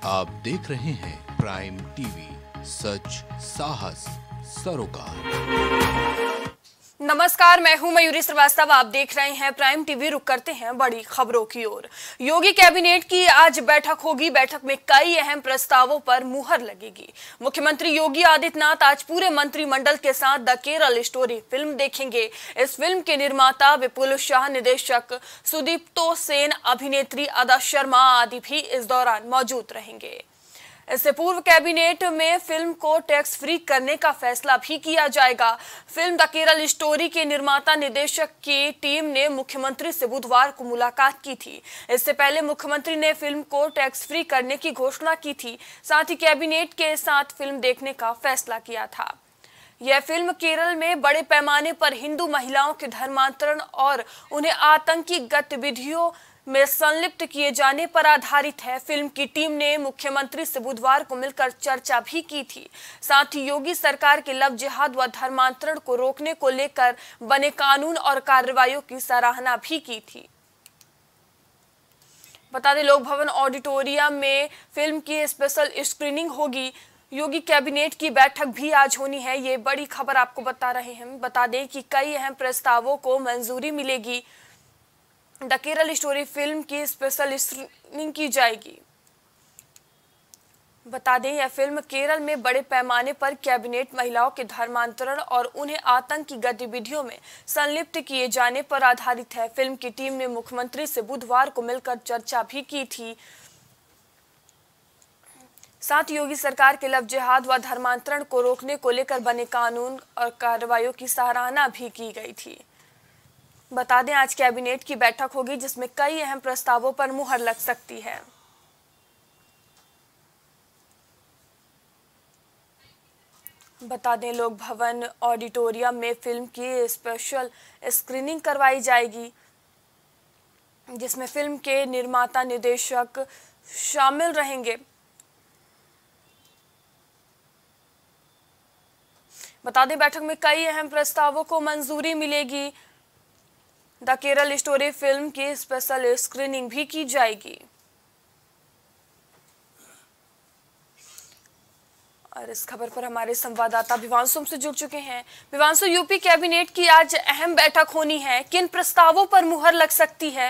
आप देख रहे हैं प्राइम टीवी, सच साहस सरोकार। नमस्कार, मैं हूं मयूरी श्रीवास्तव। आप देख रहे हैं प्राइम टीवी। रुक करते हैं बड़ी खबरों की ओर। योगी कैबिनेट की आज बैठक होगी। बैठक में कई अहम प्रस्तावों पर मुहर लगेगी। मुख्यमंत्री योगी आदित्यनाथ आज पूरे मंत्रिमंडल के साथ द केरल स्टोरी फिल्म देखेंगे। इस फिल्म के निर्माता विपुल शाह, निर्देशक सुदीप्तो सेन, अभिनेत्री अदा शर्मा आदि भी इस दौरान मौजूद रहेंगे। इससे पूर्व कैबिनेट में फिल्म को टैक्स फ्री करने का फैसला भी किया जाएगा। फिल्म द केरल स्टोरी के निर्माता निर्देशक की टीम ने मुख्यमंत्री से बुधवार को मुलाकात की थी। इससे पहले मुख्यमंत्री ने फिल्म को टैक्स फ्री करने की घोषणा की थी। साथ ही कैबिनेट के साथ फिल्म देखने का फैसला किया था। यह फिल्म केरल में बड़े पैमाने पर हिंदू महिलाओं के धर्मांतरण और उन्हें आतंकी गतिविधियों में संलिप्त किए जाने पर आधारित है। फिल्म की टीम ने मुख्यमंत्री से बुधवार को मिलकर चर्चा भी की थी। साथ ही योगी सरकार के लव जिहाद व धर्मांतरण को रोकने को लेकर बने कानून और कार्रवाइयों की सराहना भी की थी। बता दें, लोक भवन ऑडिटोरियम में फिल्म की स्पेशल स्क्रीनिंग होगी। योगी कैबिनेट की बैठक भी आज होनी है। ये बड़ी खबर आपको बता रहे हैं। बता दें कि कई अहम प्रस्तावों को मंजूरी मिलेगी। द केरल स्टोरी फिल्म की स्पेशल स्क्रीनिंग की जाएगी। बता दें, यह फिल्म केरल में बड़े पैमाने पर कैबिनेट महिलाओं के धर्मांतरण और उन्हें आतंकी गतिविधियों में संलिप्त किए जाने पर आधारित है। फिल्म की टीम ने मुख्यमंत्री से बुधवार को मिलकर चर्चा भी की थी। साथ ही योगी सरकार के लव जिहाद व धर्मांतरण को रोकने को लेकर बने कानून और कार्रवाइयों की सराहना भी की गई थी। बता दें, आज कैबिनेट की बैठक होगी जिसमें कई अहम प्रस्तावों पर मुहर लग सकती है। बता दें, लोक भवन ऑडिटोरियम में फिल्म की स्पेशल स्क्रीनिंग करवाई जाएगी जिसमें फिल्म के निर्माता निर्देशक शामिल रहेंगे। बता दें, बैठक में कई अहम प्रस्तावों को मंजूरी मिलेगी। द केरल स्टोरी फिल्म की स्पेशल स्क्रीनिंग भी की जाएगी। और इस खबर पर हमारे संवाददाता विवांशु हमसे जुड़ चुके हैं। विवांशु, यूपी कैबिनेट की आज अहम बैठक होनी है। किन प्रस्तावों पर मुहर लग सकती है?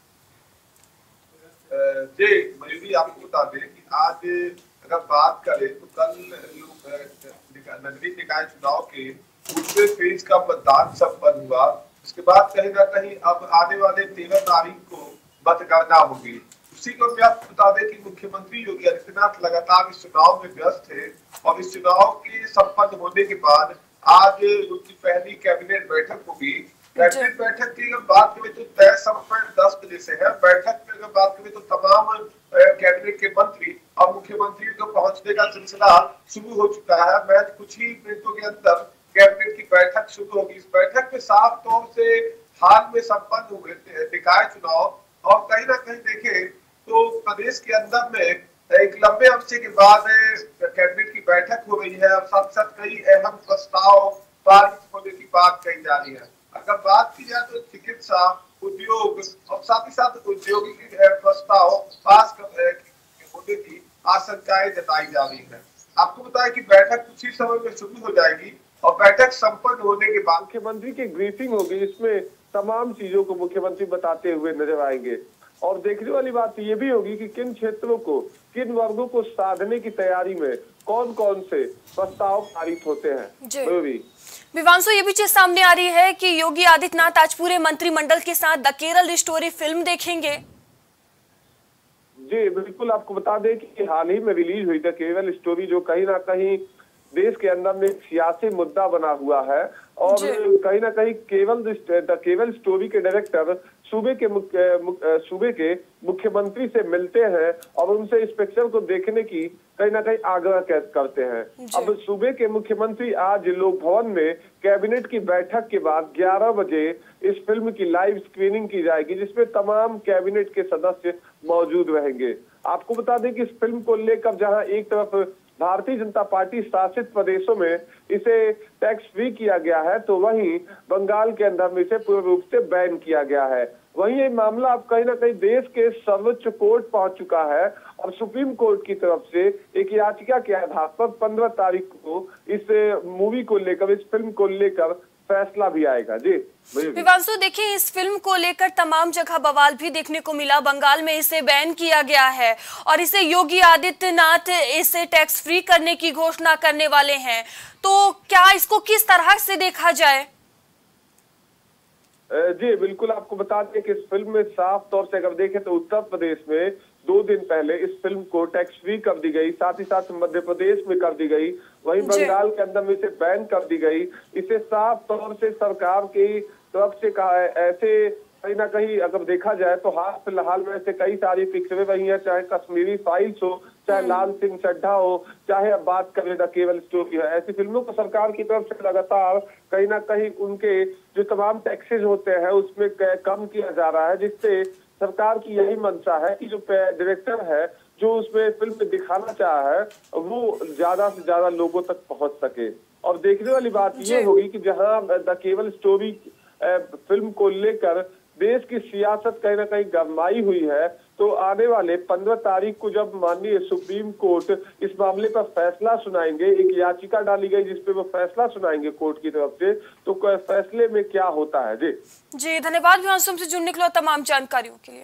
जी मयूरी, आपको बता दें कि आज अगर बात करें तो कल नगरीय निकाय चुनाव के दूसरे फेज का मतदान संपन्न हुआ। उसके बाद कहीं ना कहीं अब आने वाले 13 तारीख को मतगणना होगी। उसी को भी आपको बता दें कि मुख्यमंत्री योगी आदित्यनाथ लगातार इस चुनाव में व्यस्त है और इस चुनाव के संपन्न होने के बाद आज उनकी पहली कैबिनेट बैठक होगी। कैबिनेट बैठक की अगर बात करें तो तय समय 10 बजे से है। बैठक में अगर बात करें तो तमाम कैबिनेट के मंत्री और मुख्यमंत्री को पहुंचने का सिलसिला शुरू हो चुका है। महज कुछ ही मिनटों के अंदर कैबिनेट की बैठक शुरू होगी। इस बैठक में साफ तौर से हाल में संपन्न हुए निकाय चुनाव और कहीं ना कहीं देखें तो प्रदेश के अंदर में एक लंबे अरसे के बाद कैबिनेट की बैठक हो रही है और साथ साथ कई अहम प्रस्ताव पारित होने की बात कही जा रही है। अगर बात की जाए तो चिकित्सा, उद्योग और साथ ही साथ औद्योगिक प्रस्ताव पास होने की आशंकाएं जताई जा रही है। आपको बताया कि बैठक कुछ ही समय में शुरू हो जाएगी और बैठक संपन्न होने के बाद मुख्यमंत्री की ब्रीफिंग होगी। इसमें तमाम चीजों को मुख्यमंत्री बताते हुए नजर आएंगे और देखने वाली बात ये भी होगी कि किन क्षेत्रों को, किन वर्गों को साधने की तैयारी में कौन कौन से प्रस्ताव पारित होते हैं। विवांशु, ये भी चीज सामने आ रही है कि योगी आदित्यनाथ आज पूरे मंत्रिमंडल के साथ द केरल स्टोरी फिल्म देखेंगे। जी बिल्कुल, आपको बता दें कि हाल ही में रिलीज हुई द केरल स्टोरी, जो कहीं ना कहीं देश के अंदर में सियासी मुद्दा बना हुआ है और कहीं ना कहीं द केरल स्टोरी के डायरेक्टर सूबे के मुख्यमंत्री से मिलते हैं और उनसे इस पिक्चर को देखने की कहीं ना कहीं आग्रह करते हैं। अब सूबे के मुख्यमंत्री आज लोक भवन में कैबिनेट की बैठक के बाद 11 बजे इस फिल्म की लाइव स्क्रीनिंग की जाएगी जिसमें तमाम कैबिनेट के सदस्य मौजूद रहेंगे। आपको बता दें कि इस फिल्म को लेकर जहां एक तरफ भारतीय जनता पार्टी शासित प्रदेशों में इसे टैक्स फ्री किया गया है तो वहीं बंगाल के अंदर में इसे पूर्ण रूप से बैन किया गया है। वहीं ये मामला अब कहीं ना कहीं देश के सर्वोच्च कोर्ट पहुंच चुका है और सुप्रीम कोर्ट की तरफ से एक याचिका के आधार पर 15 तारीख को इस मूवी को लेकर, इस फिल्म को लेकर फैसला भी आएगा। जी विवांशु, देखिए इस फिल्म को लेकर तमाम जगह बवाल भी देखने को मिला। बंगाल में इसे बैन किया गया है और इसे योगी आदित्यनाथ इसे टैक्स फ्री करने की घोषणा करने वाले हैं, तो क्या इसको किस तरह से देखा जाए? जी बिल्कुल, आपको बता दें कि इस फिल्म में साफ तौर से अगर देखें तो उत्तर प्रदेश में 2 दिन पहले इस फिल्म को टैक्स फ्री कर दी गई, साथ ही साथ मध्य प्रदेश में कर दी गई, वहीं बंगाल के अंदर में इसे बैन कर दी गई। इसे साफ तौर से सरकार की तरफ से कहा है। ऐसे कहीं ना कहीं अगर देखा जाए तो हाल फिलहाल में ऐसे कई सारी पिक्चरें रही हैं, चाहे कश्मीरी फाइल्स हो, चाहे लाल सिंह चड्ढा हो, चाहे अब बात करें द केवल स्टोरी है। ऐसी फिल्मों को सरकार की तरफ से लगातार कहीं ना कहीं उनके जो तमाम टैक्सेज होते हैं उसमें कम किया जा रहा है, जिससे सरकार की यही मंशा है कि जो डायरेक्टर है जो उसमें फिल्म में दिखाना चाहा है वो ज्यादा से ज्यादा लोगों तक पहुंच सके। और देखने वाली बात ये होगी कि जहां द केवल स्टोरी फिल्म को लेकर देश की सियासत कहीं ना कहीं गरमाई हुई है, तो आने वाले 15 तारीख को जब माननीय सुप्रीम कोर्ट इस मामले पर फैसला सुनाएंगे, एक याचिका डाली गई जिसपे वो फैसला सुनाएंगे कोर्ट की तरफ से, तो फैसले में क्या होता है। जी धन्यवाद विवांशु, हमसे जुड़ने के लिए तमाम जानकारियों के लिए।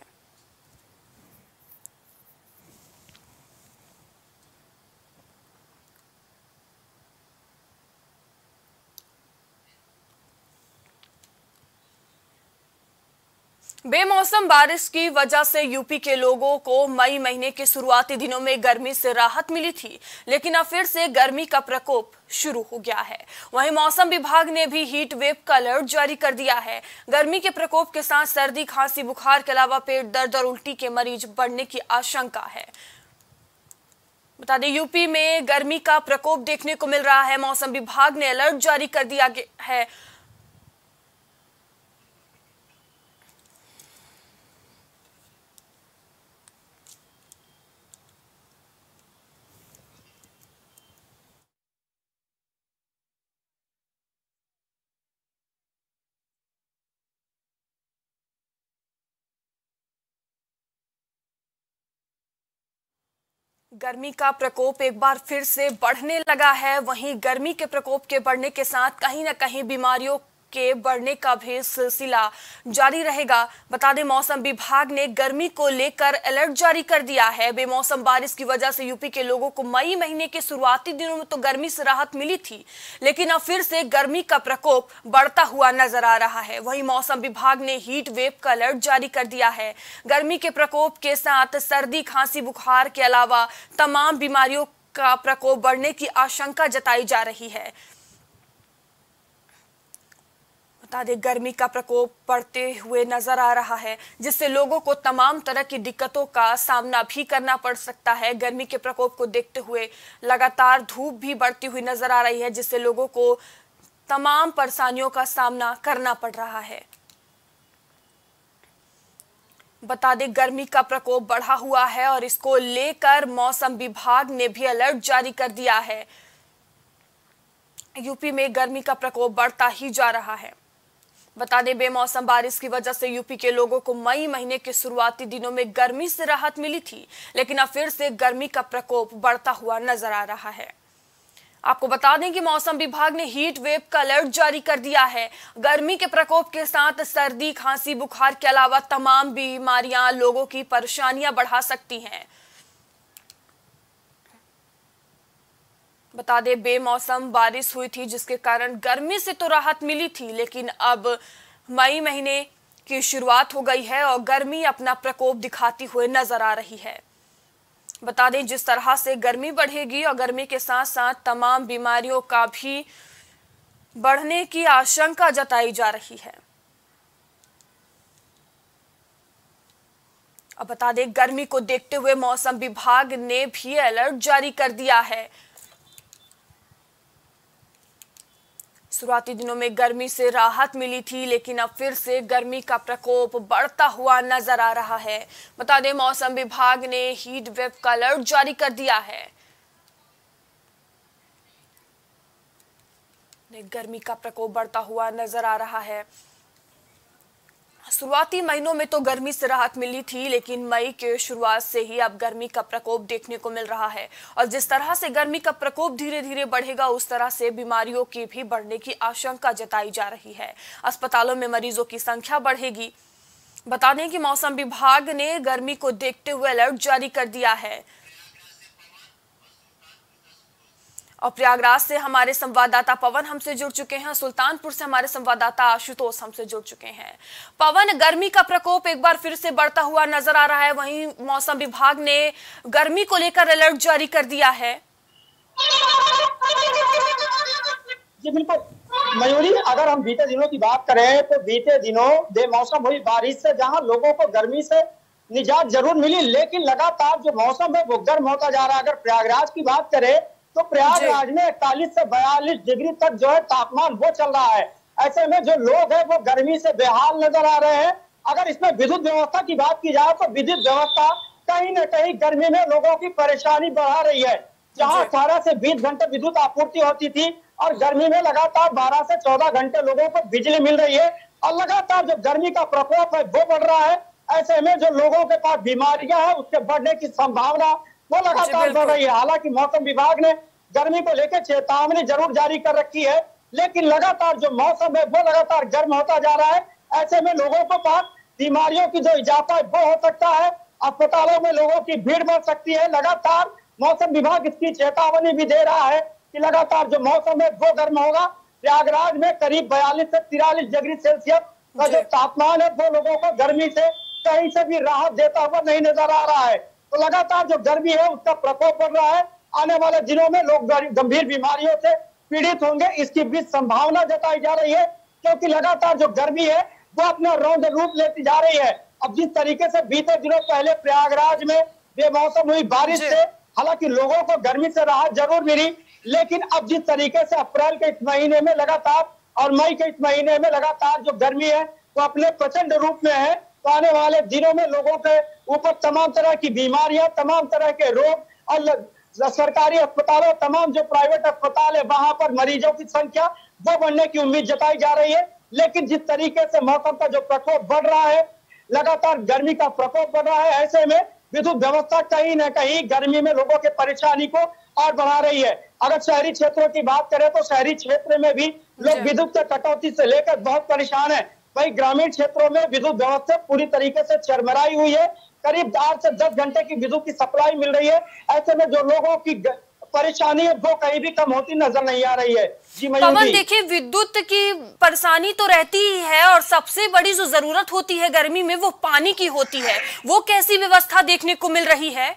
बेमौसम बारिश की वजह से यूपी के लोगों को मई महीने के शुरुआती दिनों में गर्मी से राहत मिली थी, लेकिन अब फिर से गर्मी का प्रकोप शुरू हो गया है। वहीं मौसम विभाग ने भी हीट वेव का अलर्ट जारी कर दिया है। गर्मी के प्रकोप के साथ सर्दी, खांसी, बुखार के अलावा पेट दर्द और उल्टी के मरीज बढ़ने की आशंका है। बता दें यूपी में गर्मी का प्रकोप देखने को मिल रहा है। मौसम विभाग ने अलर्ट जारी कर दिया है। गर्मी का प्रकोप एक बार फिर से बढ़ने लगा है। वहीं गर्मी के प्रकोप के बढ़ने के साथ कहीं ना कहीं बीमारियों के बढ़ने का भी सिलसिला जारी रहेगा। बता दें मौसम विभाग ने गर्मी को लेकर अलर्ट जारी कर दिया है। बेमौसम बारिश की वजह से यूपी के लोगों को मई महीने के शुरुआती दिनों में तो गर्मी से राहत मिली थी, लेकिन अब फिर से गर्मी का प्रकोप बढ़ता हुआ नजर आ रहा है। वहीं मौसम विभाग ने हीट वेव का अलर्ट जारी कर दिया है। गर्मी के प्रकोप के साथ सर्दी, खांसी, बुखार के अलावा तमाम बीमारियों का प्रकोप बढ़ने की आशंका जताई जा रही है। बता दें गर्मी का प्रकोप बढ़ते हुए नजर आ रहा है, जिससे लोगों को तमाम तरह की दिक्कतों का सामना भी करना पड़ सकता है। गर्मी के प्रकोप को देखते हुए लगातार धूप भी बढ़ती हुई नजर आ रही है, जिससे लोगों को तमाम परेशानियों का सामना करना पड़ रहा है। बता दें गर्मी का प्रकोप बढ़ा हुआ है और इसको लेकर मौसम विभाग ने भी अलर्ट जारी कर दिया है। यूपी में गर्मी का प्रकोप बढ़ता ही जा रहा है। बता दें बेमौसम बारिश की वजह से यूपी के लोगों को मई महीने के शुरुआती दिनों में गर्मी से राहत मिली थी, लेकिन अब फिर से गर्मी का प्रकोप बढ़ता हुआ नजर आ रहा है। आपको बता दें कि मौसम विभाग ने हीट वेव का अलर्ट जारी कर दिया है। गर्मी के प्रकोप के साथ सर्दी, खांसी, बुखार के अलावा तमाम बीमारियां लोगों की परेशानियां बढ़ा सकती हैं। बता दें बेमौसम बारिश हुई थी, जिसके कारण गर्मी से तो राहत मिली थी, लेकिन अब मई महीने की शुरुआत हो गई है और गर्मी अपना प्रकोप दिखाती हुए नजर आ रही है। बता दें जिस तरह से गर्मी बढ़ेगी और गर्मी के साथ साथ तमाम बीमारियों का भी बढ़ने की आशंका जताई जा रही है। अब बता दें गर्मी को देखते हुए मौसम विभाग ने भी अलर्ट जारी कर दिया है। शुरुआती दिनों में गर्मी से राहत मिली थी, लेकिन अब फिर से गर्मी का प्रकोप बढ़ता हुआ नजर आ रहा है। बता दें मौसम विभाग ने हीट वेव का अलर्ट जारी कर दिया है। गर्मी का प्रकोप बढ़ता हुआ नजर आ रहा है। शुरुआती महीनों में तो गर्मी से राहत मिली थी, लेकिन मई के शुरुआत से ही अब गर्मी का प्रकोप देखने को मिल रहा है। और जिस तरह से गर्मी का प्रकोप धीरे धीरे बढ़ेगा, उस तरह से बीमारियों की भी बढ़ने की आशंका जताई जा रही है। अस्पतालों में मरीजों की संख्या बढ़ेगी। बता दें कि मौसम विभाग ने गर्मी को देखते हुए अलर्ट जारी कर दिया है। और प्रयागराज से हमारे संवाददाता पवन हमसे जुड़ चुके हैं, सुल्तानपुर से हमारे संवाददाता आशुतोष हमसे जुड़ चुके हैं। पवन, गर्मी का प्रकोप एक बार फिर से बढ़ता हुआ नजर आ रहा है, वहीं मौसम विभाग ने गर्मी को लेकर अलर्ट जारी कर दिया है। जी बिल्कुल मयूरी, अगर हम बीते दिनों की बात करें तो बीते दिनों बेमौसम हुई बारिश से जहां लोगों को गर्मी से निजात जरूर मिली, लेकिन लगातार जो मौसम है वो गर्म होता जा रहा है। अगर प्रयागराज की बात करें तो प्रयागराज में 41 से 42 डिग्री तक जो है तापमान वो चल रहा है। ऐसे में जो लोग हैं वो गर्मी से बेहाल नजर आ रहे हैं। अगर इसमें विद्युत व्यवस्था की बात की जाए तो विद्युत व्यवस्था कहीं न कहीं गर्मी में लोगों की परेशानी बढ़ा रही है। जहां 18 से 20 घंटे विद्युत आपूर्ति होती थी और गर्मी में लगातार 12 से 14 घंटे लोगों को बिजली मिल रही है और लगातार जो गर्मी का प्रकोप है वो बढ़ रहा है। ऐसे में जो लोगों के पास बीमारियां हैं उसके बढ़ने की संभावना वो लगातार बढ़ रही है। हालांकि मौसम विभाग ने गर्मी को लेकर चेतावनी जरूर जारी कर रखी है, लेकिन लगातार जो मौसम है वो लगातार गर्म होता जा रहा है। ऐसे में लोगों को पास बीमारियों की जो इजाफा है वो हो सकता है। अस्पतालों में लोगों की भीड़ बढ़ सकती है। लगातार मौसम विभाग इसकी चेतावनी भी दे रहा है कि लगातार जो मौसम है वो गर्म होगा। प्रयागराज में करीब 42 से 43 डिग्री सेल्सियस का जो तापमान है वो लोगों को गर्मी से कहीं से भी राहत देता हुआ नहीं नजर आ रहा है। तो लगातार जो गर्मी है उसका प्रकोप बढ़ रहा है। आने वाले दिनों में लोग गंभीर बीमारियों से पीड़ित होंगे, इसकी भी संभावना जताई जा रही है, क्योंकि लगातार जो गर्मी है वो अपना रौद्र रूप लेती जा रही है। अब जिस तरीके से बीते दिनों पहले प्रयागराज में बेमौसम हुई बारिश से हालांकि लोगों को गर्मी से राहत जरूर मिली, लेकिन अब जिस तरीके से अप्रैल के इस महीने में लगातार और मई के इस महीने में लगातार जो गर्मी है वो अपने प्रचंड रूप में है, तो आने वाले दिनों में लोगों के ऊपर तमाम तरह की बीमारियां, तमाम तरह के रोग और सरकारी अस्पतालों, तमाम जो प्राइवेट अस्पताल है वहां पर मरीजों की संख्या वो बढ़ने की उम्मीद जताई जा रही है। लेकिन जिस तरीके से मौसम का जो प्रकोप बढ़ रहा है, लगातार गर्मी का प्रकोप बढ़ रहा है, ऐसे में विद्युत व्यवस्था कहीं न कहीं गर्मी में लोगों के परेशानी को और बढ़ा रही है। अगर शहरी क्षेत्रों की बात करें तो शहरी क्षेत्र में भी लोग विद्युत के कटौती से लेकर बहुत परेशान है। वही ग्रामीण क्षेत्रों में विद्युत व्यवस्था पूरी तरीके से चरमराई हुई है। करीब 8 से 10 घंटे की विद्युत की सप्लाई मिल रही है। ऐसे में जो लोगों की परेशानी है वो कहीं भी कम होती नजर नहीं आ रही है। जी पवन, देखिए विद्युत की परेशानी तो रहती ही है और सबसे बड़ी जो जरूरत होती है गर्मी में वो पानी की होती है। वो कैसी व्यवस्था देखने को मिल रही है?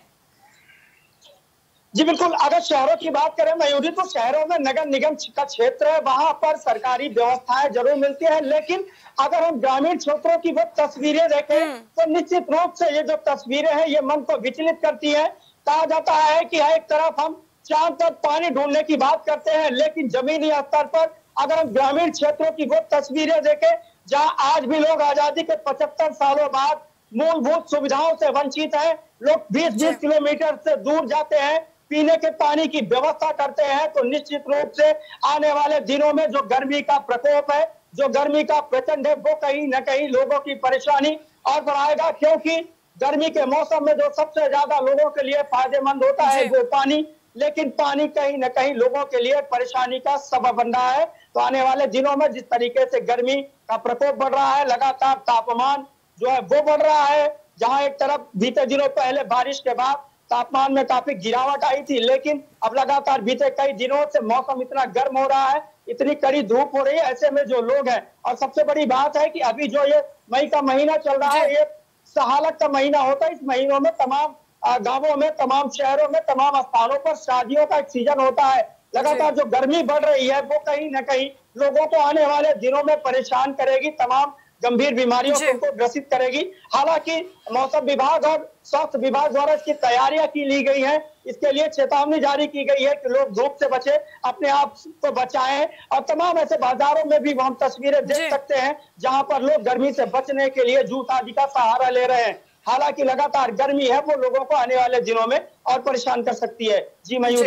जी बिल्कुल, अगर शहरों की बात करें मयूरी तो शहरों में नगर निगम का क्षेत्र है, वहां पर सरकारी व्यवस्थाएं जरूर मिलती है, लेकिन अगर हम ग्रामीण क्षेत्रों की वो तस्वीरें देखें तो निश्चित रूप से ये जो तस्वीरें हैं ये मन को विचलित करती है। कहा जाता है कि एक तरफ हम चांद तक पानी ढूंढने की बात करते हैं, लेकिन जमीनी स्तर पर अगर हम ग्रामीण क्षेत्रों की वो तस्वीरें देखें जहाँ आज भी लोग आजादी के 75 सालों बाद मूलभूत सुविधाओं से वंचित है, लोग 20-20 किलोमीटर से दूर जाते हैं, पीने के पानी की व्यवस्था करते हैं, तो निश्चित रूप से आने वाले दिनों में जो गर्मी का प्रकोप है, जो गर्मी का प्रचंड है वो कहीं न कहीं लोगों की परेशानी और बढ़ाएगा। क्योंकि गर्मी के मौसम में जो सबसे ज्यादा लोगों के लिए फायदेमंद होता है वो पानी, लेकिन पानी कहीं न कहीं लोगों के लिए परेशानी का सबब बन रहा है। तो आने वाले दिनों में जिस तरीके से गर्मी का प्रकोप बढ़ रहा है, लगातार तापमान जो है वो बढ़ रहा है। जहाँ एक तरफ बीते दिनों पहले बारिश के बाद तापमान में काफी गिरावट आई थी, लेकिन अब लगातार बीते कई दिनों से मौसम इतना गर्म हो रहा है, इतनी कड़ी धूप हो रही है। ऐसे में जो लोग हैं, और सबसे बड़ी बात है कि अभी जो ये मई का महीना चल रहा है ये सहालक का महीना होता है। इस महीनों में तमाम गांवों में, तमाम शहरों में, तमाम स्थानों पर शादियों का एक सीजन होता है। लगातार जो गर्मी बढ़ रही है वो कहीं न कहीं लोगों को आने वाले दिनों में परेशान करेगी, तमाम गंभीर बीमारियों को ग्रसित करेगी। हालांकि मौसम विभाग और स्वास्थ्य विभाग द्वारा इसकी तैयारियां की ली गई हैं, इसके लिए चेतावनी जारी की गई है कि लोग धूप से बचे, अपने आप को बचाएं। और तमाम ऐसे बाजारों में भी हम तस्वीरें देख सकते हैं जहां पर लोग गर्मी से बचने के लिए जूट आदि का सहारा ले रहे हैं। हालांकि लगातार गर्मी है वो लोगों को आने वाले दिनों में और परेशान कर सकती है। जी मयूरी।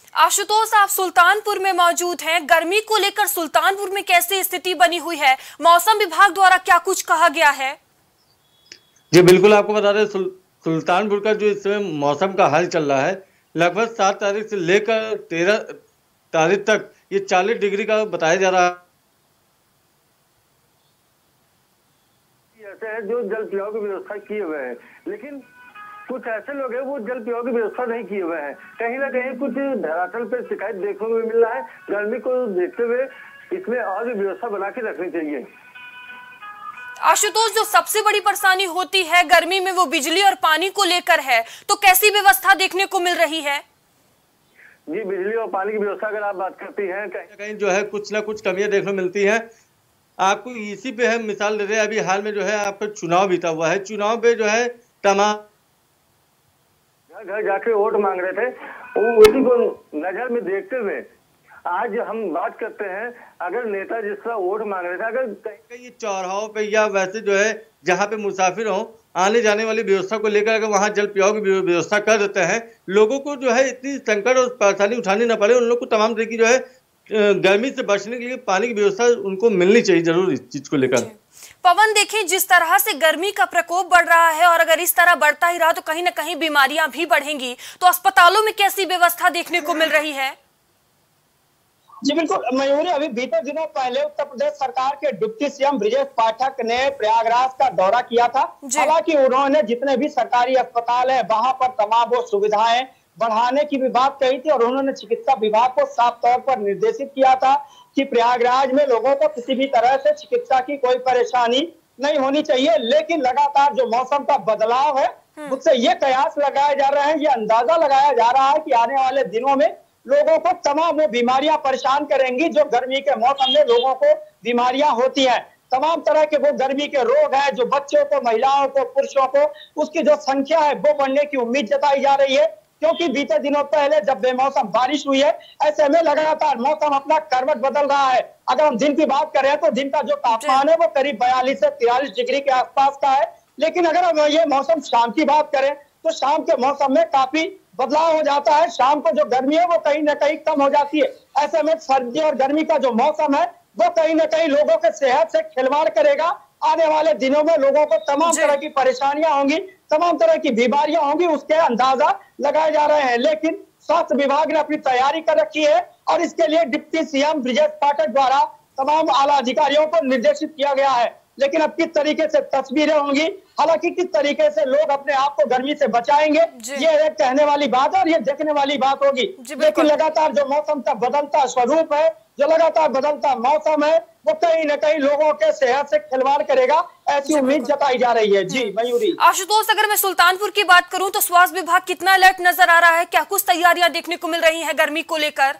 आशुतोष, आप सुल्तानपुर में मौजूद हैं। गर्मी को लेकर सुल्तानपुर में कैसी स्थिति बनी हुई है? मौसम विभाग द्वारा क्या कुछ कहा गया है? जी बिल्कुल, आपको बता दें सुल्तानपुर का जो इस समय मौसम का हाल चल रहा है, लगभग 7 तारीख से लेकर 13 तारीख तक ये 40 डिग्री का बताया जा रहा है। ऐसे हैं जो जल पियाव की व्यवस्था किए हुए हैं, लेकिन कुछ ऐसे लोग हैं वो जल पियाव की व्यवस्था नहीं किए हुए हैं। कहीं ना कहीं कुछ धरातल पे शिकायत देखने को मिल रहा है। गर्मी को देखते हुए इसमें और भी व्यवस्था बना के रखनी चाहिए। आशुतोष, जो सबसे बड़ी परेशानी होती है गर्मी में वो बिजली और पानी को लेकर है, तो कैसी व्यवस्था देखने को मिल रही है? जी, बिजली और पानी की व्यवस्था अगर आप बात करती हैं, कहीं जो है कुछ ना कुछ कमियां देखने को मिलती हैं। आपको इसी पे हम मिसाल दे रहे हैं, अभी हाल में जो है आपका चुनाव बीता हुआ है। चुनाव पे जो है तमाम घर जाके वोट मांग रहे थे, उसी को नजर में देखते हुए आज हम बात करते हैं, अगर नेता जिसका वोट मांग रहे थे, अगर कहीं चौराहों पे या वैसे जो है जहाँ पे मुसाफिर हो आने जाने वाली व्यवस्था को लेकर अगर वहाँ जल पियाव की व्यवस्था कर देते हैं, लोगों को जो है इतनी संकट और परेशानी उठानी न पड़े। उन लोग को तमाम तरह की जो है गर्मी से बचने के लिए पानी की व्यवस्था उनको मिलनी चाहिए जरूर इस चीज को लेकर। पवन, देखिए जिस तरह से गर्मी का प्रकोप बढ़ रहा है और अगर इस तरह बढ़ता ही रहा तो कहीं न कहीं बीमारियां भी बढ़ेंगी, तो अस्पतालों में कैसी व्यवस्था देखने को मिल रही है? जी बिल्कुल मयूरी, अभी बीते दिनों पहले उत्तर प्रदेश सरकार के डिप्टी सीएम ब्रजेश पाठक ने प्रयागराज का दौरा किया था। हालांकि उन्होंने जितने भी सरकारी अस्पताल है वहां पर तमाम वो सुविधाएं बढ़ाने की भी बात कही थी और उन्होंने चिकित्सा विभाग को साफ तौर पर निर्देशित किया था कि प्रयागराज में लोगों को किसी भी तरह से चिकित्सा की कोई परेशानी नहीं होनी चाहिए। लेकिन लगातार जो मौसम का बदलाव है उससे ये कयास लगाए जा रहे हैं, ये अंदाजा लगाया जा रहा है कि आने वाले दिनों में लोगों को तमाम वो बीमारियां परेशान करेंगी जो गर्मी के मौसम में लोगों को बीमारियां होती हैं। तमाम तरह के वो गर्मी के रोग हैं जो बच्चों को, महिलाओं को, पुरुषों को, उसकी जो संख्या है वो बढ़ने की उम्मीद जताई जा रही है। क्योंकि बीते दिनों पहले जब बेमौसम बारिश हुई है, ऐसे में लगातार मौसम अपना करवट बदल रहा है। अगर हम दिन की बात करें तो दिन का जो तापमान है वो करीब 42 से 43 डिग्री के आसपास का है। लेकिन अगर हम ये मौसम शाम की बात करें तो शाम के मौसम में काफी बदलाव हो जाता है। शाम को जो गर्मी है वो कहीं ना कहीं कम हो जाती है। ऐसे में सर्दी और गर्मी का जो मौसम है वो कहीं ना कहीं लोगों के सेहत से खिलवाड़ करेगा। आने वाले दिनों में लोगों को तमाम तरह की परेशानियां होंगी, तमाम तरह की बीमारियां होंगी, उसके अंदाजा लगाए जा रहे हैं। लेकिन स्वास्थ्य विभाग ने अपनी तैयारी कर रखी है और इसके लिए डिप्टी सीएम ब्रजेश पाठक द्वारा तमाम आला अधिकारियों को निर्देशित किया गया है। लेकिन अब किस तरीके से तस्वीरें होंगी, हालांकि किस तरीके से लोग अपने आप को गर्मी से बचाएंगे, ये एक कहने वाली बात है और ये देखने वाली बात होगी। लेकिन लगातार जो मौसम का बदलता स्वरूप है, जो लगातार बदलता मौसम है, वो कहीं न कहीं लोगों के सेहत से खिलवाड़ करेगा, ऐसी उम्मीद जताई जा रही है। जी मयूरी। आशुतोष, अगर मैं सुल्तानपुर की बात करूं तो स्वास्थ्य विभाग कितना अलर्ट नजर आ रहा है? क्या कुछ तैयारियां देखने को मिल रही है गर्मी को लेकर?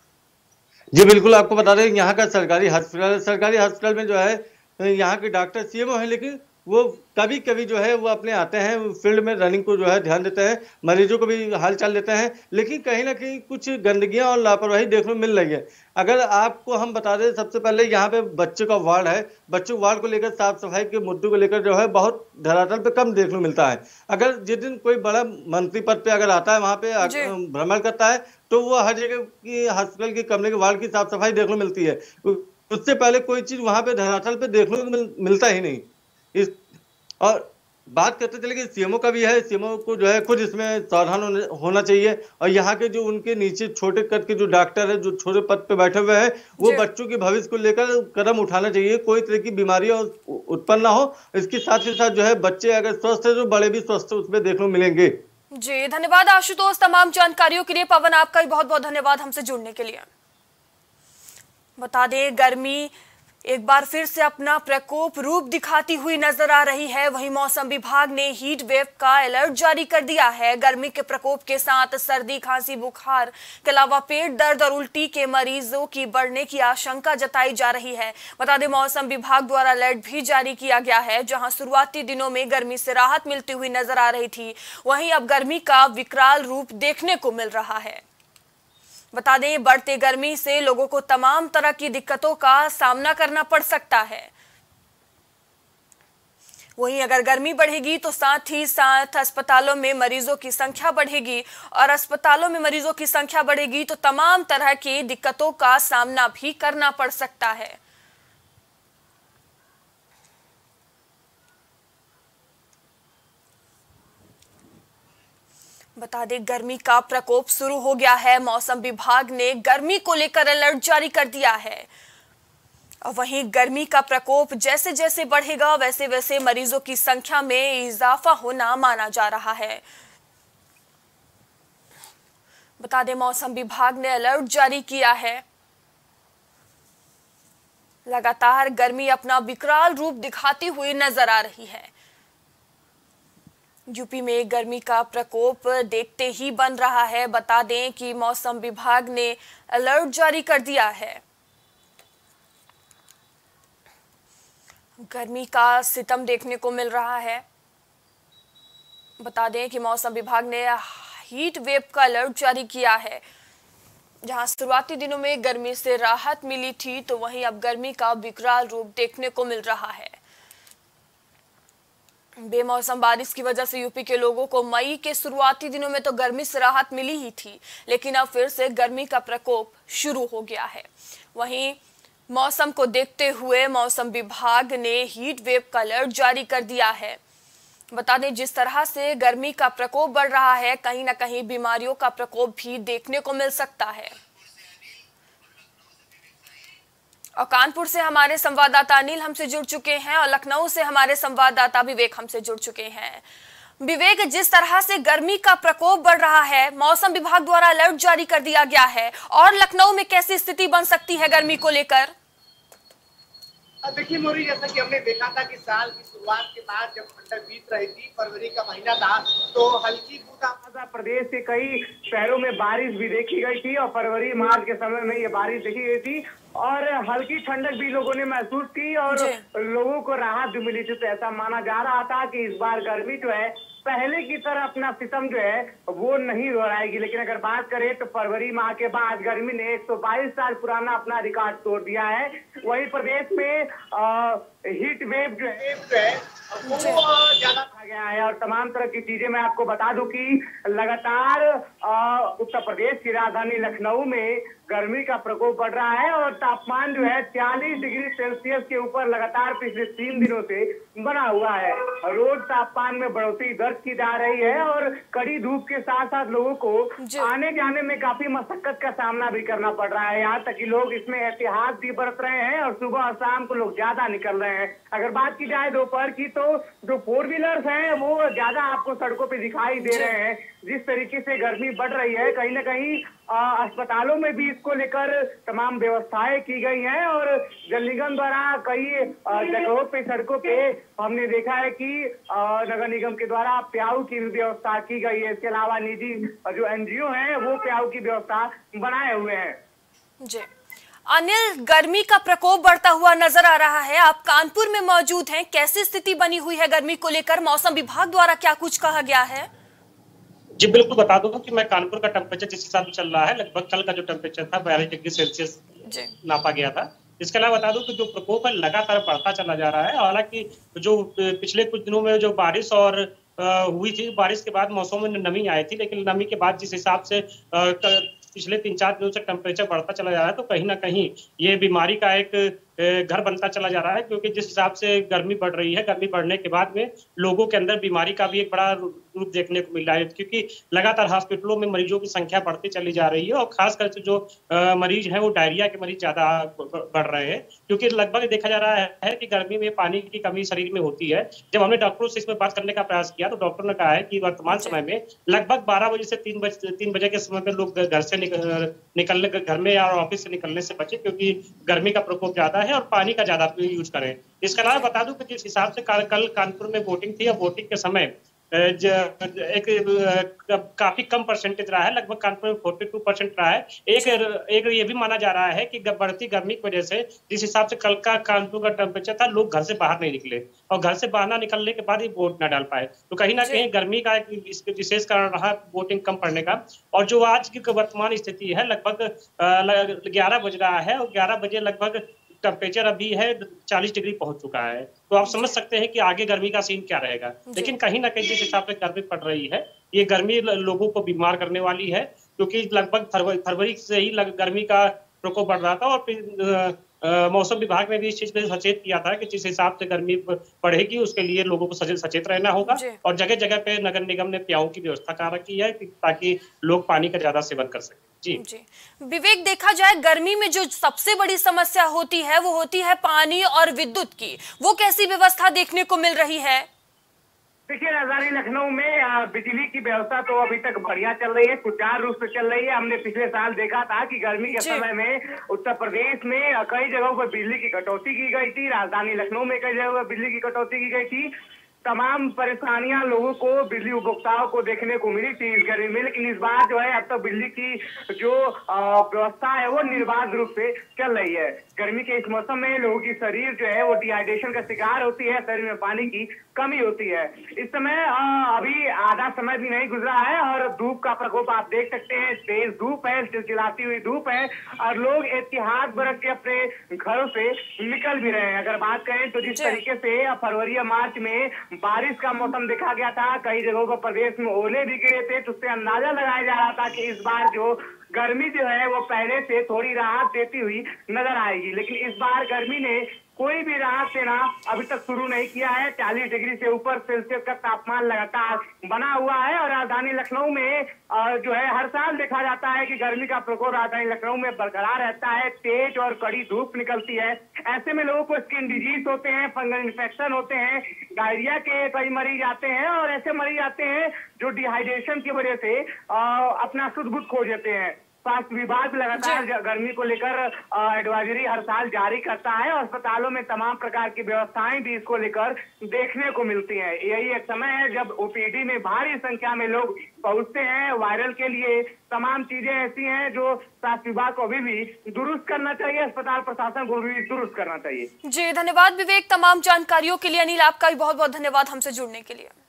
जी बिल्कुल, आपको बता दें यहाँ का सरकारी हॉस्पिटल में जो है यहाँ के डॉक्टर सीएमओ है, लेकिन वो कभी कभी जो है वो अपने आते हैं फील्ड में रनिंग को जो है ध्यान देते हैं, मरीजों को भी हालचाल लेते हैं। लेकिन कहीं ना कहीं कुछ गंदगियां और लापरवाही देखने को मिल रही है। अगर आपको हम बता दें, सबसे पहले यहाँ पे बच्चों का वार्ड है, बच्चों वार्ड को लेकर साफ सफाई के मुद्दों को लेकर जो है बहुत धरातल पे कम देखने को मिलता है। अगर जिस दिन कोई बड़ा मंत्री पद पे अगर आता है वहाँ पे भ्रमण करता है तो वो हर जगह की हॉस्पिटल के कमरे के वार्ड की साफ सफाई देखने को मिलती है। उससे पहले कोई चीज वहां पे धरातल पे देखने को मिलता ही नहीं। इस और बात करते चले कि सीएमओ का भी है, सीएमओ को जो है खुद इसमें सावधान होना चाहिए। और यहाँ के जो उनके नीचे छोटे कद के जो डॉक्टर है, जो छोटे पद पे बैठे हुए हैं, वो बच्चों के भविष्य को लेकर कदम उठाना चाहिए, कोई तरह की बीमारियां उत्पन्न ना हो। इसके साथ ही साथ जो है बच्चे अगर स्वस्थ है तो बड़े भी स्वस्थ उसमें देखने को मिलेंगे। जी धन्यवाद आशुतोष तमाम जानकारियों के लिए। पवन, आपका भी बहुत बहुत धन्यवाद हमसे जुड़ने के लिए। बता दें, गर्मी एक बार फिर से अपना प्रकोप रूप दिखाती हुई नजर आ रही है। वहीं मौसम विभाग ने हीट वेव का अलर्ट जारी कर दिया है। गर्मी के प्रकोप के साथ सर्दी, खांसी, बुखार के अलावा पेट दर्द और उल्टी के मरीजों की बढ़ने की आशंका जताई जा रही है। बता दें, मौसम विभाग द्वारा अलर्ट भी जारी किया गया है। जहां शुरुआती दिनों में गर्मी से राहत मिलती हुई नजर आ रही थी, वहीं अब गर्मी का विकराल रूप देखने को मिल रहा है। बता दें, बढ़ते गर्मी से लोगों को तमाम तरह की दिक्कतों का सामना करना पड़ सकता है। वहीं अगर गर्मी बढ़ेगी तो साथ ही साथ अस्पतालों में मरीजों की संख्या बढ़ेगी, और अस्पतालों में मरीजों की संख्या बढ़ेगी तो तमाम तरह की दिक्कतों का सामना भी करना पड़ सकता है। बता दें, गर्मी का प्रकोप शुरू हो गया है। मौसम विभाग ने गर्मी को लेकर अलर्ट जारी कर दिया है। और वहीं गर्मी का प्रकोप जैसे जैसे बढ़ेगा वैसे वैसे मरीजों की संख्या में इजाफा होना माना जा रहा है। बता दें, मौसम विभाग ने अलर्ट जारी किया है। लगातार गर्मी अपना विकराल रूप दिखाती हुई नजर आ रही है। यूपी में गर्मी का प्रकोप देखते ही बन रहा है। बता दें कि मौसम विभाग ने अलर्ट जारी कर दिया है। गर्मी का सितम देखने को मिल रहा है। बता दें कि मौसम विभाग ने हीट वेव का अलर्ट जारी किया है। जहां शुरुआती दिनों में गर्मी से राहत मिली थी, तो वहीं अब गर्मी का विकराल रूप देखने को मिल रहा है। बेमौसम बारिश की वजह से यूपी के लोगों को मई के शुरुआती दिनों में तो गर्मी से राहत मिली ही थी, लेकिन अब फिर से गर्मी का प्रकोप शुरू हो गया है। वहीं मौसम को देखते हुए मौसम विभाग ने हीट वेव का अलर्ट जारी कर दिया है। बता दें, जिस तरह से गर्मी का प्रकोप बढ़ रहा है, कहीं ना कहीं बीमारियों का प्रकोप भी देखने को मिल सकता है। और कानपुर से हमारे संवाददाता अनिल हमसे जुड़ चुके हैं और लखनऊ से हमारे संवाददाता विवेक हमसे जुड़ चुके हैं। विवेक, जिस तरह से गर्मी का प्रकोप बढ़ रहा है, मौसम विभाग द्वारा अलर्ट जारी कर दिया गया है, और लखनऊ में कैसी स्थिति बन सकती है गर्मी को लेकर? देखिए मोरी, जैसा कि हमने देखा था कि साल की शुरुआत के बाद जब ठंडक बीत रही थी, फरवरी का महीना था, तो हल्की बूंदाबांदी प्रदेश के कई शहरों में बारिश भी देखी गई थी और फरवरी मार्च के समय में ये बारिश देखी गई थी और हल्की ठंडक भी लोगों ने महसूस की और लोगों को राहत भी मिली थी। तो ऐसा माना जा रहा था कि इस बार गर्मी जो है पहले की तरह अपना सितम जो है वो नहीं दोहराएगी। लेकिन अगर बात करें तो फरवरी माह के बाद गर्मी ने 122 साल पुराना अपना रिकॉर्ड तोड़ दिया है। वहीं प्रदेश में हीट वेव जो है वो ज्यादा खा गया है और तमाम तरह की चीजें मैं आपको बता दूं कि लगातार उत्तर प्रदेश की राजधानी लखनऊ में गर्मी का प्रकोप बढ़ रहा है और तापमान जो है 40 डिग्री सेल्सियस के ऊपर लगातार पिछले 3 दिनों से बना हुआ है। रोज तापमान में बढ़ोतरी दर्ज की जा रही है और कड़ी धूप के साथ साथ लोगों को आने जाने में काफी मशक्कत का सामना भी करना पड़ रहा है। यहाँ तक कि लोग इसमें एहतियात भी बरत रहे हैं और सुबह और शाम को लोग ज्यादा निकल रहे हैं। अगर बात की जाए दोपहर की, तो जो 4 व्हीलर्स हैं वो ज्यादा आपको सड़कों पे दिखाई दे रहे हैं। जिस तरीके से गर्मी बढ़ रही है, कहीं ना कहीं अस्पतालों में भी इसको लेकर तमाम व्यवस्थाएं की गई हैं और जल निगम द्वारा कई जगहों पे सड़कों पे हमने देखा है कि नगर निगम के द्वारा प्याऊ की भी व्यवस्था की गई है। इसके अलावा निजी जो एनजीओ हैं वो प्याऊ की व्यवस्था बनाए हुए हैं। जी अनिल, गर्मी का प्रकोप बढ़ता हुआ नजर आ रहा है। आप कानपुर में मौजूद हैं, कैसी स्थिति बनी हुई है गर्मी को लेकर? मौसम विभाग द्वारा क्या कुछ कहा गया है? जी बिल्कुल, बता दूं कि मैं कानपुर का टेम्परेचर जिस हिसाब से चल रहा है, लगभग कल का जो टेम्परेचर था 42 डिग्री सेल्सियस नापा गया था। इसके अलावा बता दूं कि जो प्रकोप है लगातार बढ़ता चला जा रहा है। हालांकि जो पिछले कुछ दिनों में जो बारिश और हुई थी, बारिश के बाद मौसम में नमी आई थी, लेकिन नमी के बाद जिस हिसाब से पिछले 3-4 दिनों से टेम्परेचर बढ़ता चला जा रहा है, तो कहीं ना कहीं ये बीमारी का एक घर बनता चला जा रहा है। क्योंकि जिस हिसाब से गर्मी बढ़ रही है, गर्मी बढ़ने के बाद में लोगों के अंदर बीमारी का भी एक बड़ा रूप देखने को मिल रहा है। क्योंकि लगातार हॉस्पिटलों में मरीजों की संख्या बढ़ती चली जा रही है और खासकर से जो मरीज हैं वो डायरिया के मरीज ज्यादा बढ़ रहे हैं। क्योंकि लगभग देखा जा रहा है कि गर्मी में पानी की कमी शरीर में होती है। जब हमने डॉक्टरों से इसमें बात करने का प्रयास किया, तो डॉक्टर ने कहा है कि वर्तमान समय में लगभग 12 बजे से 3 बजे के समय में लोग घर से निकलने घर में या ऑफिस से निकलने से बचे, क्योंकि गर्मी का प्रकोप ज्यादा है और पानी का ज्यादा यूज करें। इसके अलावा बता दूं कि जिस हिसाब से कल कानपुर में वोटिंग थी और वोटिंग के समय एक काफी कम परसेंटेज रहा है, लगभग कानपुर में 42% रहा है। एक ये भी माना जा रहा है कि बढ़ती गर्मी की वजह से जिस हिसाब से कल का कानपुर का टेम्परेचर था, लोग घर से बाहर नहीं निकले और घर से बाहर ना निकलने के बाद ही वोट ना डाल पाए। तो कहीं ना कहीं गर्मी का एक विशेष कारण रहा वोटिंग कम पड़ने का। और जो आज की वर्तमान स्थिति है, लगभग 11 बज रहा है और 11 बजे लगभग टेम्परेचर अभी है 40 डिग्री पहुंच चुका है, तो आप समझ सकते हैं कि आगे गर्मी का सीन क्या रहेगा। लेकिन कहीं ना कहीं जिस हिसाब से गर्मी पड़ रही है, ये गर्मी लोगों को बीमार करने वाली है, क्योंकि लगभग फरवरी से ही गर्मी का प्रकोप बढ़ रहा था। और मौसम विभाग ने भी इस चीज पे सचेत किया था कि जिस हिसाब से गर्मी बढ़ेगी उसके लिए लोगों को सचेत रहना होगा। और जगह जगह पे नगर निगम ने प्याऊ की व्यवस्था कर रखी है ताकि लोग पानी का ज्यादा सेवन कर सकें। जी विवेक, देखा जाए गर्मी में जो सबसे बड़ी समस्या होती है वो होती है पानी और विद्युत की, वो कैसी व्यवस्था देखने को मिल रही है? देखिए, राजधानी लखनऊ में बिजली की व्यवस्था तो अभी तक बढ़िया चल रही है, सुचारू रूप से चल रही है। हमने पिछले साल देखा था कि गर्मी के समय में उत्तर प्रदेश में कई जगहों पर बिजली की कटौती की गई थी, राजधानी लखनऊ में कई जगहों पर बिजली की कटौती की गई थी। तमाम परेशानियां लोगों को, बिजली उपभोक्ताओं को देखने को मिली थी इस गर्मी में। लेकिन इस बार जो है अब तक बिजली की जो व्यवस्था है वो निर्बाध रूप से चल रही है। गर्मी के इस मौसम में लोगों की शरीर जो है वो डिहाइड्रेशन का शिकार होती है, शरीर में पानी की कमी होती है। इस समय अभी आधा समय भी नहीं गुजरा है और धूप का प्रकोप आप देख सकते हैं, तेज धूप है, चिलचिलाती हुई धूप है और लोग एहतियात बरत के अपने घरों से निकल भी रहे हैं। अगर बात करें तो जिस तरीके से फरवरी या मार्च में बारिश का मौसम देखा गया था, कई जगहों पर प्रदेश में ओले भी गिरे थे, तो उससे अंदाजा लगाया जा रहा था कि इस बार जो गर्मी जो है वो पहले से थोड़ी राहत देती हुई नजर आएगी। लेकिन इस बार गर्मी ने कोई भी राहत देना अभी तक शुरू नहीं किया है। 40 डिग्री से ऊपर सेल्सियस का तापमान लगातार बना हुआ है और राजधानी लखनऊ में जो है हर साल देखा जाता है कि गर्मी का प्रकोप राजधानी लखनऊ में बरकरार रहता है, तेज और कड़ी धूप निकलती है। ऐसे में लोगों को स्किन डिजीज होते हैं, फंगल इन्फेक्शन होते हैं, डायरिया के कई मरीज आते हैं और ऐसे मरीज आते हैं जो डिहाइड्रेशन की वजह से अपना शुद्ध बुद्ध खो देते हैं। स्वास्थ्य विभाग लगातार गर्मी को लेकर एडवाइजरी हर साल जारी करता है और अस्पतालों में तमाम प्रकार की व्यवस्थाएं भी इसको लेकर देखने को मिलती हैं। यही एक समय है जब ओपीडी में भारी संख्या में लोग पहुंचते हैं। वायरल के लिए तमाम चीजें ऐसी हैं जो स्वास्थ्य विभाग को अभी भी दुरुस्त करना चाहिए, अस्पताल प्रशासन को भी दुरुस्त करना चाहिए। जी धन्यवाद विवेक, तमाम जानकारियों के लिए। अनिल, आपका भी बहुत बहुत धन्यवाद हमसे जुड़ने के लिए।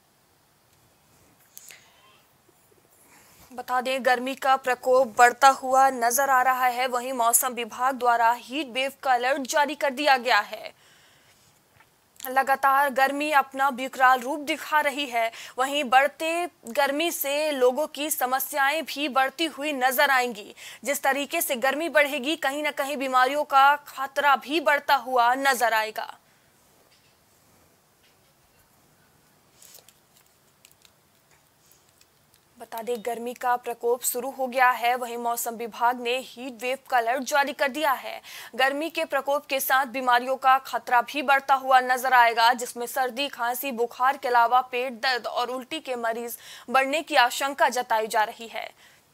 बता दें, गर्मी का प्रकोप बढ़ता हुआ नजर आ रहा है। वहीं मौसम विभाग द्वारा हीट वेव का अलर्ट जारी कर दिया गया है। लगातार गर्मी अपना विकराल रूप दिखा रही है। वहीं बढ़ते गर्मी से लोगों की समस्याएं भी बढ़ती हुई नजर आएंगी। जिस तरीके से गर्मी बढ़ेगी, कहीं ना कहीं बीमारियों का खतरा भी बढ़ता हुआ नजर आएगा। बता दें, गर्मी का प्रकोप शुरू हो गया है। वहीं मौसम विभाग ने हीट वेव का अलर्ट जारी कर दिया है। गर्मी के प्रकोप के साथ बीमारियों का खतरा भी बढ़ता हुआ नजर आएगा, जिसमें सर्दी, खांसी, बुखार के अलावा पेट दर्द और उल्टी के मरीज बढ़ने की आशंका जताई जा रही है।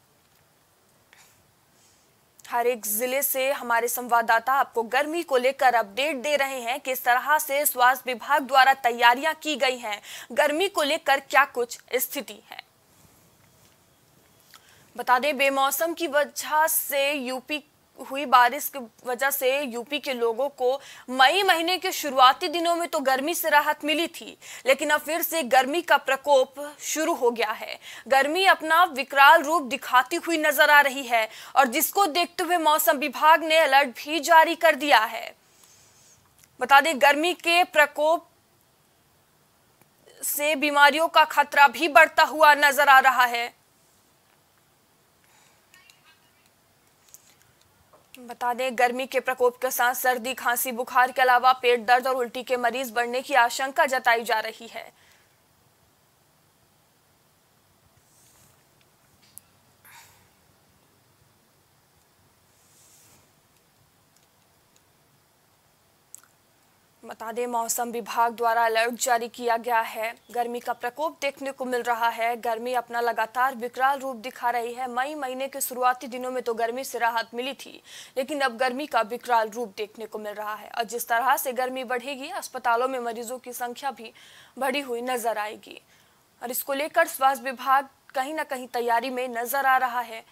हर एक जिले से हमारे संवाददाता आपको गर्मी को लेकर अपडेट दे रहे हैं कि किस तरह से स्वास्थ्य विभाग द्वारा तैयारियां की गई हैं, गर्मी को लेकर क्या कुछ स्थिति है। बता दें, बेमौसम की वजह से यूपी हुई बारिश की वजह से यूपी के लोगों को मई महीने के शुरुआती दिनों में तो गर्मी से राहत मिली थी, लेकिन अब फिर से गर्मी का प्रकोप शुरू हो गया है। गर्मी अपना विकराल रूप दिखाती हुई नजर आ रही है और जिसको देखते हुए मौसम विभाग ने अलर्ट भी जारी कर दिया है। बता दें, गर्मी के प्रकोप से बीमारियों का खतरा भी बढ़ता हुआ नजर आ रहा है। बता दें, गर्मी के प्रकोप के साथ सर्दी, खांसी, बुखार के अलावा पेट दर्द और उल्टी के मरीज बढ़ने की आशंका जताई जा रही है। बता दें, मौसम विभाग द्वारा अलर्ट जारी किया गया है। गर्मी का प्रकोप देखने को मिल रहा है। गर्मी अपना लगातार विकराल रूप दिखा रही है। मई महीने के शुरुआती दिनों में तो गर्मी से राहत मिली थी, लेकिन अब गर्मी का विकराल रूप देखने को मिल रहा है और जिस तरह से गर्मी बढ़ेगी, अस्पतालों में मरीजों की संख्या भी बढ़ी हुई नजर आएगी और इसको लेकर स्वास्थ्य विभाग कहीं ना कहीं तैयारी में नजर आ रहा है।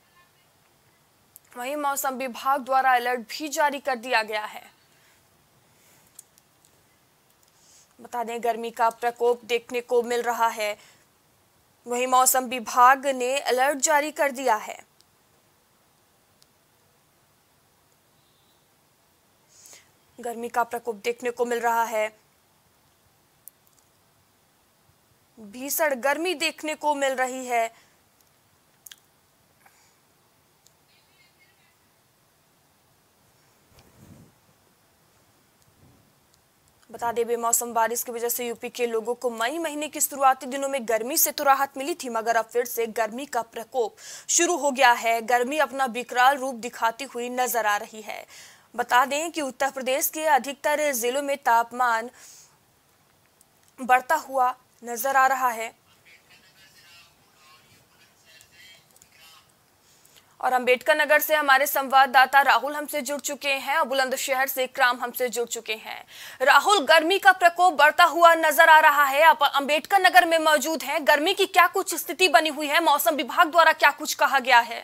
वहीं मौसम विभाग द्वारा अलर्ट भी जारी कर दिया गया है। बता दें, गर्मी का प्रकोप देखने को मिल रहा है। वहीं मौसम विभाग ने अलर्ट जारी कर दिया है। गर्मी का प्रकोप देखने को मिल रहा है, भीषण गर्मी देखने को मिल रही है। बता दें, बेमौसम बारिश की वजह से यूपी के लोगों को मई महीने की शुरुआती दिनों में गर्मी से तो राहत मिली थी, मगर अब फिर से गर्मी का प्रकोप शुरू हो गया है। गर्मी अपना विकराल रूप दिखाती हुई नजर आ रही है। बता दें कि उत्तर प्रदेश के अधिकतर जिलों में तापमान बढ़ता हुआ नजर आ रहा है और अंबेडकर नगर से हमारे संवाददाता राहुल हमसे जुड़ चुके हैं और बुलंदशहर से इकराम हमसे जुड़ चुके हैं। राहुल, गर्मी का प्रकोप बढ़ता हुआ नजर आ रहा है, आप अंबेडकर नगर में मौजूद हैं। गर्मी की क्या कुछ स्थिति बनी हुई है, मौसम विभाग द्वारा क्या कुछ कहा गया है?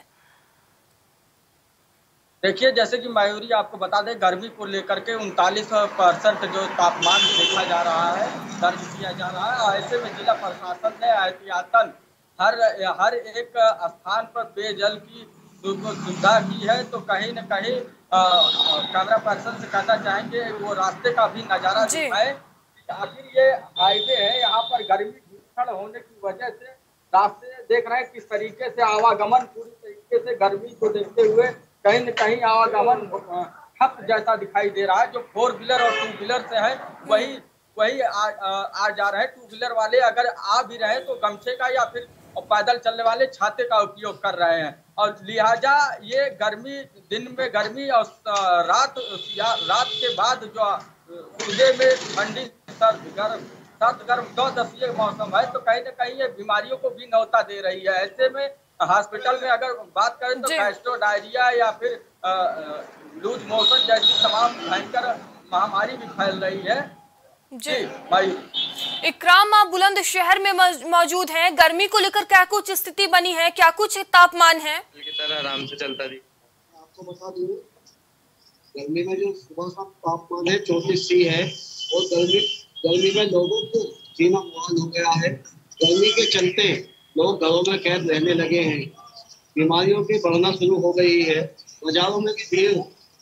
देखिए, जैसे कि मयूरी आपको बता दें, गर्मी को लेकर के 39% जो तापमान देखा जा रहा है, दर्ज किया जा रहा है। ऐसे में जिला प्रशासन ने एहतियातन हर एक स्थान पर पेयजल की सुविधा की है। तो कहीं न कहीं कैमरा पर्सन से कहना चाहेंगे वो रास्ते का भी नजारा दिखाए। आखिर ये हाईवे है, यहाँ पर गर्मी भीषण होने की वजह से रास्ते देख रहे हैं किस तरीके से आवागमन पूरी तरीके से गर्मी को देखते हुए कहीं न कहीं आवागमन ठप जैसा दिखाई दे रहा है। जो 4 व्हीलर और 2 व्हीलर से है वही आ जा रहे हैं। 2 व्हीलर वाले अगर आ भी रहे तो गमछे का या फिर पैदल चलने वाले छाते का उपयोग कर रहे हैं। और लिहाजा ये गर्मी, दिन में गर्मी और रात के बाद जो सुबह में ठंडी सर्द गर्म 2 मौसम है, तो कहीं न कहीं ये बीमारियों को भी न्योता दे रही है। ऐसे में हॉस्पिटल में अगर बात करें तो गैस्ट्रो डायरिया या फिर लूज मोशन जैसी तमाम भयंकर महामारी भी फैल रही है। जी भाई इकराम, आप बुलंदशहर में मौजूद हैं। गर्मी को लेकर क्या कुछ स्थिति बनी है, क्या कुछ तापमान है? की तरह आराम से चलता थी। आपको बता दूं, गर्मी में जो सुबह का तापमान है 34 है और गर्मी में लोगों को जीना मुहाल हो गया है। गर्मी के चलते लोग घरों में कैद रहने लगे हैं। बीमारियों की बढ़ना शुरू हो गई है। बाजारों में भी भीड़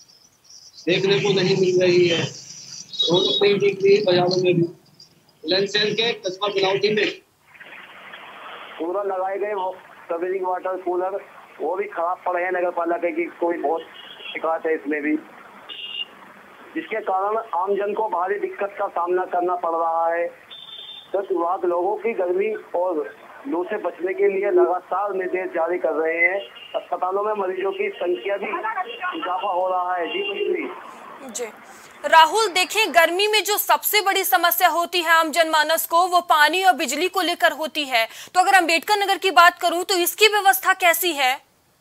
देखने को नहीं मिल रही है। रौनक नहीं दिख रही बाजारों में भी। लेंसेल के कस्बा बिलावटी में कूलर लगाए गए, सवेरिंग वाटर कूलर, वो भी खराब पड़े हैं। नगर पालिका की कोई बहुत शिकायत है इसमें भी, जिसके कारण आमजन को भारी दिक्कत का सामना करना पड़ रहा है। तो विभाग लोगों की गर्मी और लू से बचने के लिए लगातार निर्देश जारी कर रहे हैं। अस्पतालों में मरीजों की संख्या भी इजाफा हो रहा है। जी राहुल, देखें, गर्मी में जो सबसे बड़ी समस्या होती है आम जनमानस को, वो पानी और बिजली को लेकर होती है। तो अगर अंबेडकर नगर की बात करूं तो इसकी व्यवस्था कैसी है?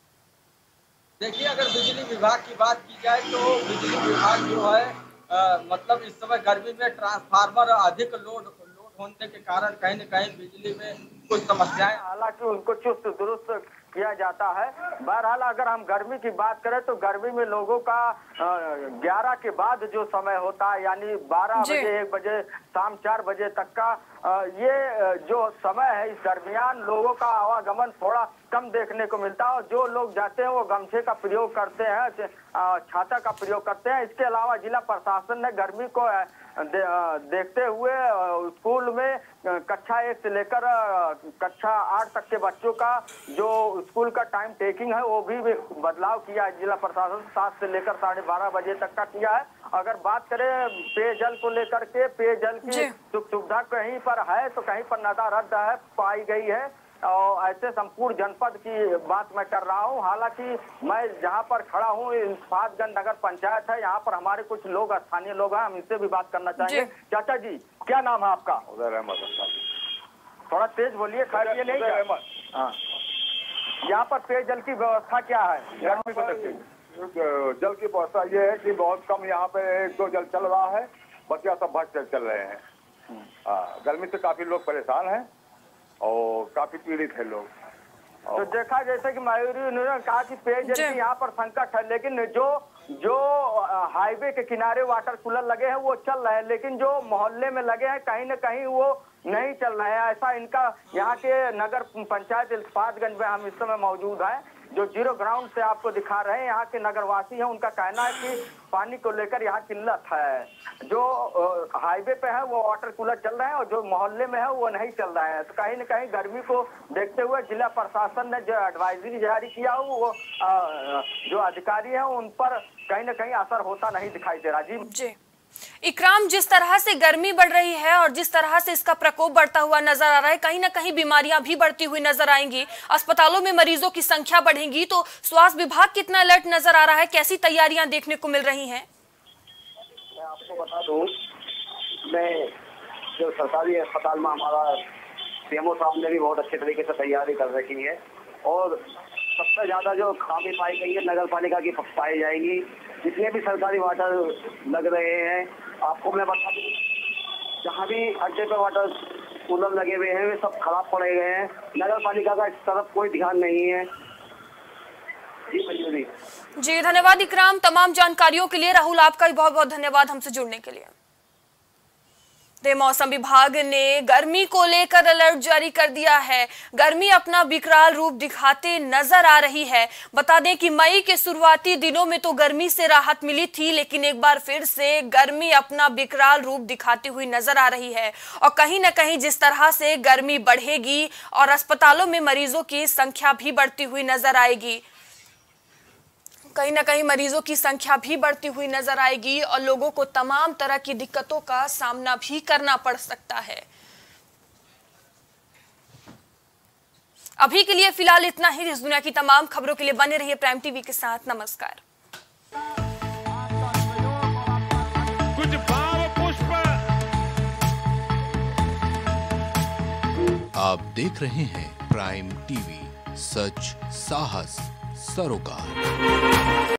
देखिए, अगर बिजली विभाग की बात की जाए तो बिजली विभाग जो है मतलब इस समय गर्मी में ट्रांसफार्मर अधिक लोड होने के कारण कहीं न कहीं बिजली में कुछ समस्याएं, हालांकि उनको चुस्त दुरुस्त किया जाता है। बहरहाल अगर हम गर्मी की बात करें तो गर्मी में लोगों का 11 के बाद जो समय होता है, यानी 12 बजे 1 बजे शाम 4 बजे तक का ये जो समय है, इस दरमियान लोगों का आवागमन थोड़ा कम देखने को मिलता है। और जो लोग जाते हैं वो गमछे का प्रयोग करते हैं, छाता का प्रयोग करते हैं। इसके अलावा जिला प्रशासन ने गर्मी को देखते हुए स्कूल में कक्षा 1 से लेकर कक्षा 8 तक के बच्चों का जो स्कूल का टाइम टेकिंग है वो भी बदलाव किया है। जिला प्रशासन 7 से लेकर 12:30 बजे तक का किया है। अगर बात करें पेयजल को लेकर के, पेयजल की सुविधा कहीं पर है तो कहीं पर नदारद है पाई गई है। और ऐसे संपूर्ण जनपद की बात मैं कर रहा हूँ। हालांकि मैं जहाँ पर खड़ा हूँ इल्फातगंज नगर पंचायत है, यहाँ पर हमारे कुछ लोग स्थानीय लोग हैं, हम इनसे भी बात करना चाहेंगे। चाचा जी, क्या नाम है आपका? उदय अहमद। थोड़ा तेज बोलिए, खैर नहीं। हाँ, यहाँ पर पेयजल की व्यवस्था क्या है गर्मी को देखते हुए? जल की व्यवस्था ये है कि बहुत कम यहाँ पे 1-2 जल चल रहा है, बच्चा सब भट चल रहे हैं। गर्मी से काफी लोग परेशान हैं और काफी पीड़ित है लोग। तो देखा जैसे कि मयूरी उन्होंने कहा कि पेयजल की यहाँ पर संकट है, लेकिन जो हाईवे के किनारे वाटर कूलर लगे हैं वो चल रहे हैं, लेकिन जो मोहल्ले में लगे हैं कहीं न कहीं वो नहीं चल रहे हैं। ऐसा इनका यहाँ के नगर पंचायत इल्फातगंज में हम इस समय मौजूद हैं, जो जीरो ग्राउंड से आपको दिखा रहे हैं। यहाँ के नगरवासी हैं, उनका कहना है कि पानी को लेकर यहाँ किल्लत है। जो हाईवे पे है वो वाटर कूलर चल रहे हैं और जो मोहल्ले में है वो नहीं चल रहे हैं। तो कहीं न कहीं गर्मी को देखते हुए जिला प्रशासन ने जो एडवाइजरी जारी किया हो वो जो अधिकारी है उन पर कहीं न कहीं असर होता नहीं दिखाई दे रहा। जी इकराम, जिस तरह से गर्मी बढ़ रही है और जिस तरह से इसका प्रकोप बढ़ता हुआ नजर आ रहा है, कहीं ना कहीं बीमारियां भी बढ़ती हुई नजर आएंगी, अस्पतालों में मरीजों की संख्या बढ़ेगी, तो स्वास्थ्य विभाग कितना अलर्ट नजर आ रहा है, कैसी तैयारियां देखने को मिल रही हैं? मैं आपको बता दूं, मैं जो सरकारी अस्पताल में हमारा सीएमओ साहब ने भी बहुत अच्छे तरीके से तैयारी कर रखी है और सबसे ज्यादा जो खामी पाई गई है नगर पालिका की पाई जाएगी। जितने भी सरकारी वाटर लग रहे हैं, आपको मैं बता दूं, जहाँ भी अड्डे पे वाटर कूलर लगे हुए हैं वे सब खराब पड़े गए हैं। नगर पालिका का इस तरफ कोई ध्यान नहीं है। जी धन्यवाद इकराम, तमाम जानकारियों के लिए। राहुल, आपका भी बहुत बहुत धन्यवाद हमसे जुड़ने के लिए। मौसम विभाग ने गर्मी को लेकर अलर्ट जारी कर दिया है। गर्मी अपना विकराल रूप दिखाते नजर आ रही है। बता दें कि मई के शुरुआती दिनों में तो गर्मी से राहत मिली थी, लेकिन एक बार फिर से गर्मी अपना विकराल रूप दिखाती हुई नजर आ रही है। और कहीं न कहीं जिस तरह से गर्मी बढ़ेगी और अस्पतालों में मरीजों की संख्या भी बढ़ती हुई नजर आएगी, कहीं ना कहीं मरीजों की संख्या भी बढ़ती हुई नजर आएगी और लोगों को तमाम तरह की दिक्कतों का सामना भी करना पड़ सकता है। अभी के लिए फिलहाल इतना ही। इस दुनिया की तमाम खबरों के लिए बने रहिए प्राइम टीवी के साथ। नमस्कार। कुछ भाव पुष्प। आप देख रहे हैं प्राइम टीवी, सच साहस सरोकार।